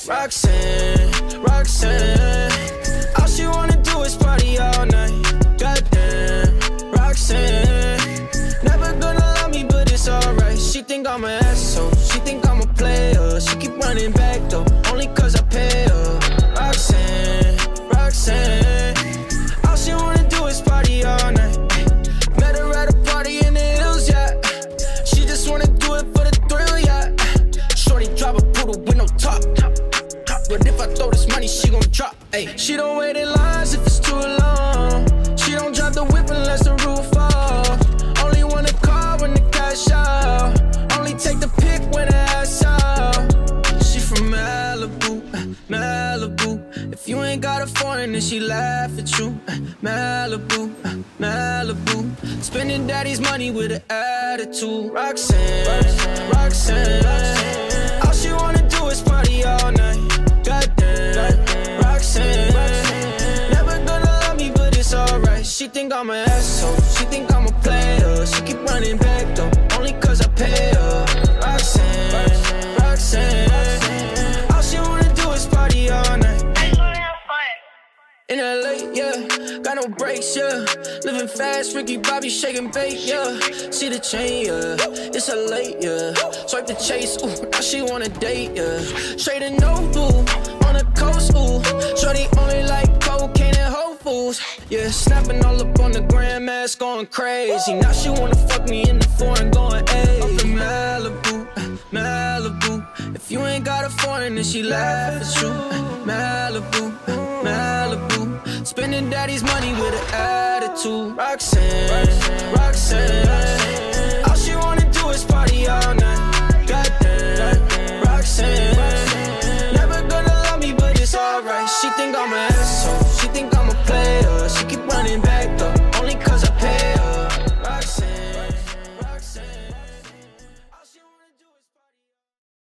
Roxanne, Roxanne, all she wanna do is party all night. Goddamn, Roxanne, never gonna love me, but it's alright. She think I'm an asshole, she think I'm a player. She keep running back though, only cause I pay her. Roxanne, Roxanne, all she wanna do is party all night. Met her at a party in the hills, yeah. She just wanna do it for the thrill, yeah. Shorty drive a poodle with no top. But if I throw this money, she gon' drop. Ay. She don't wait in lines if it's too long. She don't drive the whip unless the roof off. Only want a car when the cash out. Only take the pic when the ass out. She from Malibu, Malibu. If you ain't got a foreign, then she laugh at you. Malibu, Malibu. Spending daddy's money with an attitude. Roxanne, Roxanne, all she wanna do is party all night. Goddamn, Roxanne, never gonna love me, but it's alright. She think I'm an asshole, she think I'm a player. She keep running back though, only cause I pay her. Roxanne, Roxanne, all she wanna do is party all night. In LA, yeah, got no brakes, yeah. Living fast, Ricky Bobby shaking bait, yeah. See the chain, yeah, it's a late, yeah. Swipe the chase, ooh, now she wanna date, yeah. Straight and no blue, on the coast, ooh. Shorty only like cocaine and Whole Foods, yeah. Snapping all up on the grandmas, going crazy. Now she wanna fuck me in the foreign, going ayy. Up in Malibu, Malibu. If you ain't got a foreign, then she laugh at you. Malibu, Malibu. Spending daddy's money with an attitude. Roxanne, Roxanne,